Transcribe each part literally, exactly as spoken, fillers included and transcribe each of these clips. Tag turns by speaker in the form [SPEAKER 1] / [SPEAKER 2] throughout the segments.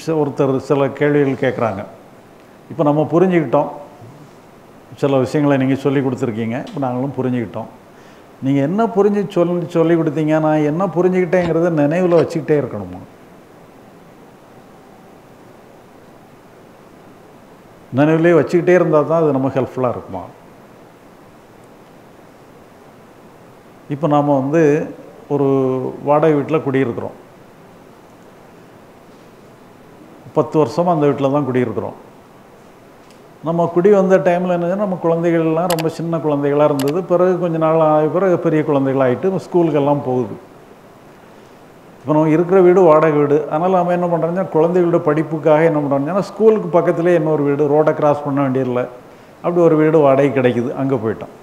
[SPEAKER 1] ஒருத்தர் சில கேள்விகள் கேட்குறாங்க. இப்போ நம்ம புரிஞ்சுக்கிட்டோம், சில விஷயங்களை நீங்கள் சொல்லி கொடுத்துருக்கீங்க, இப்போ நாங்களும் புரிஞ்சுக்கிட்டோம். நீங்கள் என்ன புரிஞ்சு சொல்லி சொல்லி கொடுத்தீங்க, நான் என்ன புரிஞ்சுக்கிட்டேங்கிறத நினைவில் வச்சுக்கிட்டே இருக்கணுமா? நினைவிலே வச்சுக்கிட்டே இருந்தால் தான் அது நமக்கு ஹெல்ப்ஃபுல்லாக இருக்குமா? இப்போ நாம் வந்து ஒரு வாடகை வீட்டில் குடியிருக்கிறோம். பத்து வருஷமாக அந்த வீட்டில் தான் குடியிருக்கிறோம். நம்ம குடி வந்த டைமில் என்னது, நம்ம குழந்தைகள்லாம் ரொம்ப சின்ன குழந்தைகளாக இருந்தது. பிறகு கொஞ்ச நாள் ஆக பிறகு பெரிய குழந்தைகளாகிட்டு ஸ்கூலுக்கெல்லாம் போகுது. இப்போ நம்ம இருக்கிற வீடு வாடகை வீடு. அதனால் நம்ம என்ன பண்ணுறோம்னா, குழந்தைகளோட படிப்புக்காக என்ன பண்ணுறோம்னா, ஸ்கூலுக்கு பக்கத்துலேயே இன்னொரு வீடு, ரோடை கிராஸ் பண்ண வேண்டியதில்லை, அப்படி ஒரு வீடு வாடகை கிடைக்குது, அங்கே போயிட்டோம்.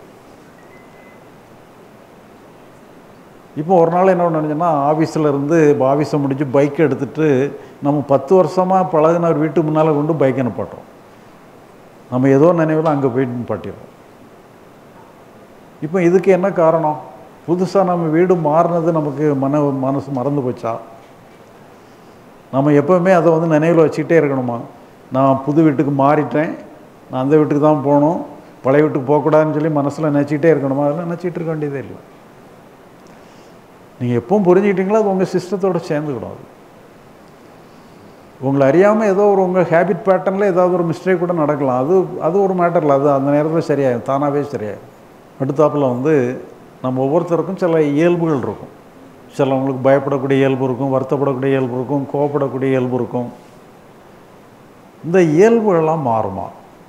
[SPEAKER 1] இப்போ ஒரு நாள் என்ன பண்ணுறோம்னா, ஆஃபீஸில் இருந்து ஆஃபீஸை முடித்து பைக்கை எடுத்துகிட்டு நம்ம பத்து வருஷமாக பழகின ஒரு வீட்டு முன்னால் கொண்டு பைக்கை நிப்பாட்டுறோம். நம்ம ஏதோ நினைவில் அங்கே போயிட்டு நிப்பாட்டிடுறோம். இப்போ இதுக்கு என்ன காரணம்? புதுசாக நம்ம வீடு மாறினது நமக்கு மன மனசு மறந்து போச்சா? நம்ம எப்போவுமே அதை வந்து நினைவில் வச்சுக்கிட்டே இருக்கணுமா? நான் புது வீட்டுக்கு மாறிட்டேன், நான் அந்த வீட்டுக்கு தான் போகணும், பழைய வீட்டுக்கு போகக்கூடாதுன்னு சொல்லி மனசில் நினச்சிக்கிட்டே இருக்கணுமா? அதெல்லாம் நினச்சிக்கிட்டு இருக்க வேண்டியதே இல்லை. நீங்கள் எப்பவும் புரிஞ்சுக்கிட்டீங்களோ அது உங்கள் சிஸ்டத்தோடு சேர்ந்துக்கிடும். உங்களை அறியாமல் ஏதோ ஒரு உங்கள் ஹேபிட் பேட்டர்னில் ஏதாவது ஒரு மிஸ்டேக் கூட நடக்கலாம். அது அது ஒரு மேட்டர் இல்லை, அது அந்த நேரத்தில் சரியாகும், தானாகவே சரியாகும். அடுத்தாப்பில் வந்து நம்ம ஒவ்வொருத்தருக்கும் சில இயல்புகள் இருக்கும். சிலவங்களுக்கு பயப்படக்கூடிய இயல்பு இருக்கும், வருத்தப்படக்கூடிய இயல்பு இருக்கும், கோவப்படக்கூடிய இயல்பு இருக்கும். இந்த இயல்புகள்லாம் மாறுமா?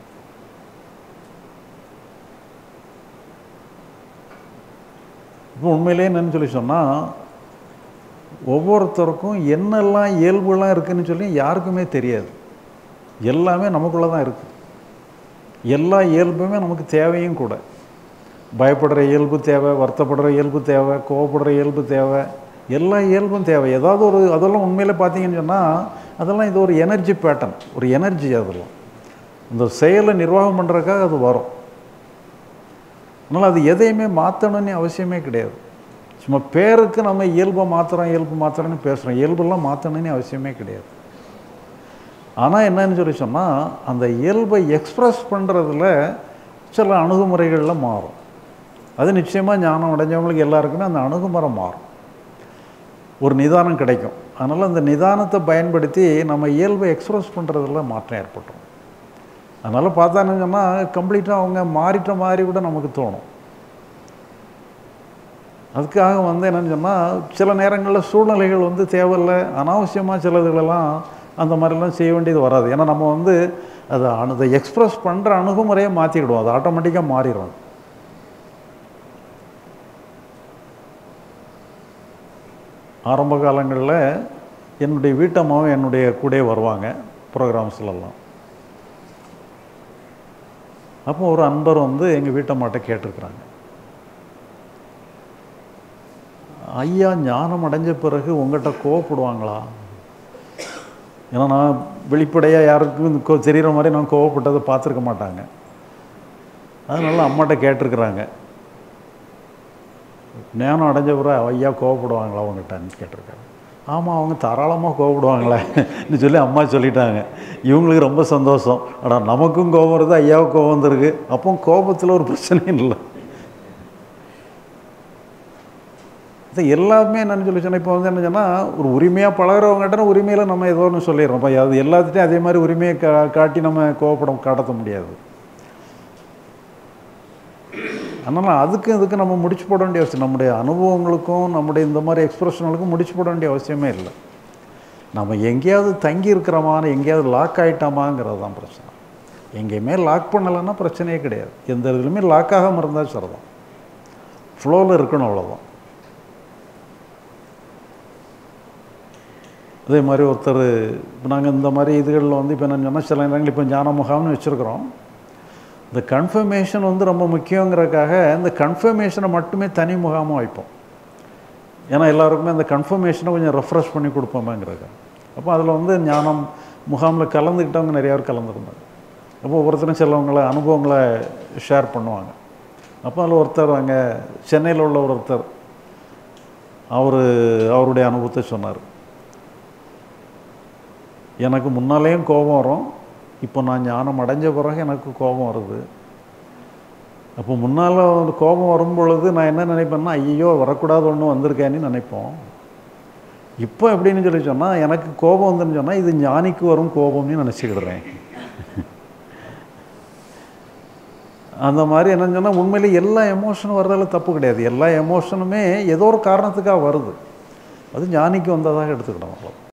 [SPEAKER 1] இப்போ உண்மையிலே என்னன்னு சொல்லி சொன்னால், ஒவ்வொருத்தருக்கும் என்னெல்லாம் இயல்புலாம் இருக்குதுன்னு சொல்லி யாருக்குமே தெரியாது. எல்லாமே நமக்குள்ளே தான் இருக்குது. எல்லா இயல்புமே நமக்கு தேவையும் கூட. பயப்படுற இயல்பு தேவை, வருத்தப்படுற இயல்பு தேவை, கோவப்படுற இயல்பு தேவை, எல்லா இயல்பும் தேவை. ஏதாவது ஒரு அதெல்லாம் உண்மையிலே பார்த்தீங்கன்னு சொன்னால், அதெல்லாம் இது ஒரு எனர்ஜி பேட்டர்ன், ஒரு எனர்ஜி. அதெல்லாம் இந்த செயலை நிர்வாகம் பண்ணுறதுக்காக அது வரும். அதனால் அது எதையுமே மாற்றணும்னு அவசியமே கிடையாது. சும்மா பேருக்கு நம்ம இயல்பை மாற்றுறோம், இயல்பு மாற்றுறோன்னு பேசுகிறோம். இயல்பெல்லாம் மாற்றணும்னு அவசியமே கிடையாது. ஆனால் என்னன்னு சொல்லி சொன்னால், அந்த இயல்பை எக்ஸ்ப்ரெஸ் பண்ணுறதுல சில அணுகுமுறைகளில் மாறும். அது நிச்சயமாக ஞானம் அடைஞ்சவங்களுக்கு எல்லாருக்குமே அந்த அணுகுமுறை மாறும், ஒரு நிதானம் கிடைக்கும். அதனால் அந்த நிதானத்தை பயன்படுத்தி நம்ம இயல்பை எக்ஸ்ப்ரெஸ் பண்ணுறதுல மாற்றம் ஏற்பட்டுரும். அதனால் பார்த்தான்னு சொன்னால் கம்ப்ளீட்டாக அவங்க மாறிட்ட மாதிரி கூட நமக்கு தோணும். அதுக்காக வந்து என்னென்னு சொன்னால், சில நேரங்களில் சூழ்நிலைகள் வந்து தேவையில்லை, அனாவசியமாக சிலதுகளெல்லாம் அந்த மாதிரிலாம் செய்ய வேண்டியது வராது. ஏன்னா நம்ம வந்து அதை அதை எக்ஸ்ப்ரெஸ் பண்ணுற அணுகுமுறையை மாற்றிக்கிடுவோம், அது ஆட்டோமேட்டிக்காக மாறிடும். ஆரம்ப காலங்களில் என்னுடைய வீட்டம்மாவும் என்னுடைய கூட வருவாங்க ப்ரோக்ராம்ஸ்லாம். அப்போ ஒரு அன்பர் வந்து எங்கள் வீட்டம்மாட்ட கேட்டிருக்கிறாங்க, ஐயா ஞானம் அடைஞ்ச பிறகு உங்கள்கிட்ட கோவப்படுவாங்களா? ஏன்னா நான் வெளிப்படையாக யாருக்கும் தெரிகிற மாதிரி நான் கோவப்பட்டதை பார்த்துருக்க மாட்டாங்க. அதனால அம்மாட்ட கேட்டிருக்கிறாங்க, ஞானம் அடைஞ்ச பிறகு ஐயா கோவப்படுவாங்களா உங்கள்கிட்டன்னு கேட்டிருக்காங்க. ஆமாம், அவங்க தாராளமாக கோவப்படுவாங்களேன்னு சொல்லி அம்மா சொல்லிட்டாங்க. இவங்களுக்கு ரொம்ப சந்தோஷம். ஆனால் நமக்கும் கோபம் வருது, ஐயாவுக்கு கோபம் வந்துருக்கு. அப்போ கோபத்தில் ஒரு பிரச்சனையும் இல்லை. இது எல்லாமே என்னென்னு சொல்லி சொன்னால், இப்போ வந்து என்ன சொன்னால், ஒரு உரிமையாக பழகிறவங்ககிட்ட உரிமையில் நம்ம ஏதோ ஒன்று சொல்லிடுறோம். அப்போ அது எல்லாத்துட்டையும் அதே மாதிரி உரிமையை கா காட்டி நம்ம கோவப்படம் காட்ட முடியாது. அதனால் அதுக்கு இதுக்கு நம்ம முடிச்சு போட வேண்டிய அவசியம், நம்முடைய அனுபவங்களுக்கும் நம்முடைய இந்த மாதிரி எக்ஸ்ப்ரெஷனுக்கும் முடிச்சு போட வேண்டிய அவசியமே இல்லை. நம்ம எங்கேயாவது தங்கி இருக்கிறோமான, எங்கேயாவது லாக் ஆகிட்டோமாங்கிறது தான் பிரச்சனை. எங்கேயுமே லாக் பண்ணலைன்னா பிரச்சனையே கிடையாது. எந்த இதுலையுமே லாக் ஆகாமல் இருந்தால் சரிதான், ஃப்ளோவில் இருக்கணும், அவ்வளோதான். அதே மாதிரி ஒருத்தர், இப்போ நாங்கள் இந்த மாதிரி இதுகளில் வந்து இப்போ என்ன சொன்னால், சில நேரங்கள் இப்போ ஞான முகாம்னு வச்சுருக்குறோம். இந்த கன்ஃபர்மேஷன் வந்து ரொம்ப முக்கியங்கிறதுக்காக இந்த கன்ஃபர்மேஷனை மட்டுமே தனி முகாமாக வைப்போம். ஏன்னா எல்லாருக்குமே அந்த கன்ஃபர்மேஷனை கொஞ்சம் ரெஃப்ரெஷ் பண்ணி கொடுப்போமேங்கிறதுக்காக. அப்போ அதில் வந்து ஞானம் முகாமில் கலந்துக்கிட்டவங்க நிறையா பேர் கலந்துருந்தாங்க. அப்போ ஒருத்தரும் சிலவங்களை அனுபவங்களை ஷேர் பண்ணுவாங்க. அப்போ அதில் ஒருத்தர் அங்கே சென்னையில் உள்ள ஒருத்தர், அவர் அவருடைய அனுபவத்தை சொன்னார். எனக்கு முன்னாலேயும் கோபம் வரும், இப்போ நான் ஞானம் அடைஞ்ச பிறகு எனக்கு கோபம் வருது. அப்போ முன்னால் கோபம் வரும் பொழுது நான் என்ன நினைப்பேன்னா, ஐயோ வரக்கூடாது ஒன்று வந்திருக்கேன்னு நினைப்போம். இப்போ எப்படின்னு சொல்லி சொன்னால், எனக்கு கோபம் வந்துன்னு சொன்னால் இது ஞானிக்கு வரும் கோபம்னு நினச்சிக்கிடுறேன். அந்த மாதிரி என்னன்னு சொன்னால், உண்மையிலே எல்லா எமோஷனும் வர்றதில் தப்பு கிடையாது. எல்லா எமோஷனுமே ஏதோ ஒரு காரணத்துக்காக வருது. அது ஞானிக்கு வந்ததாக எடுத்துக்கிட்டோம்.